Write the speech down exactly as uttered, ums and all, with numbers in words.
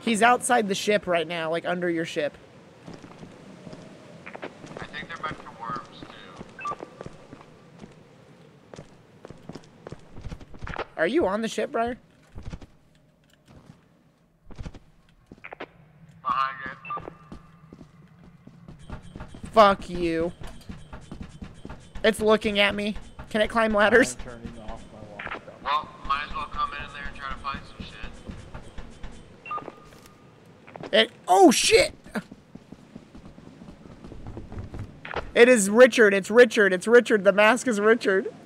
He's outside the ship right now, like under your ship. I think they're meant for worms, too. Are you on the ship, Briar? Behind it. Fuck you. It's looking at me. Can it climb ladders? I'm turning off my walkie-talkie. Well, might as well come in there and try to find some shit. It. Oh shit! It is Richard. It's Richard. It's Richard. The mask is Richard.